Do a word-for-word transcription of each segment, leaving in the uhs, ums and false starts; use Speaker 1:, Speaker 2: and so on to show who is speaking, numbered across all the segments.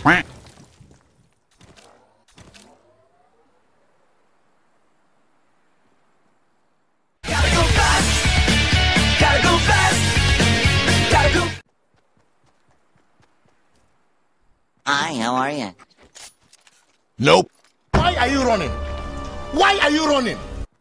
Speaker 1: Hi, how are you?
Speaker 2: Nope.
Speaker 3: Why are you running? Why are you running?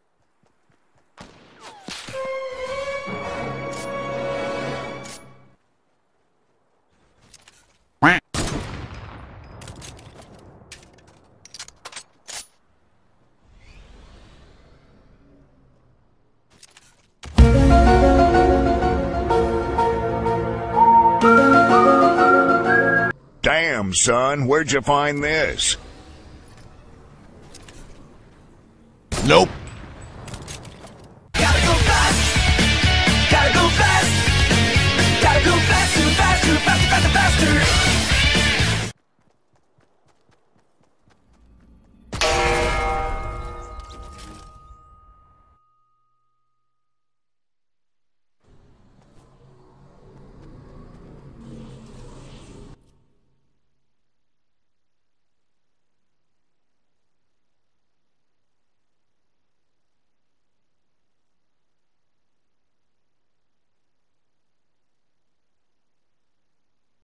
Speaker 2: Damn, son, where'd you find this? Nope.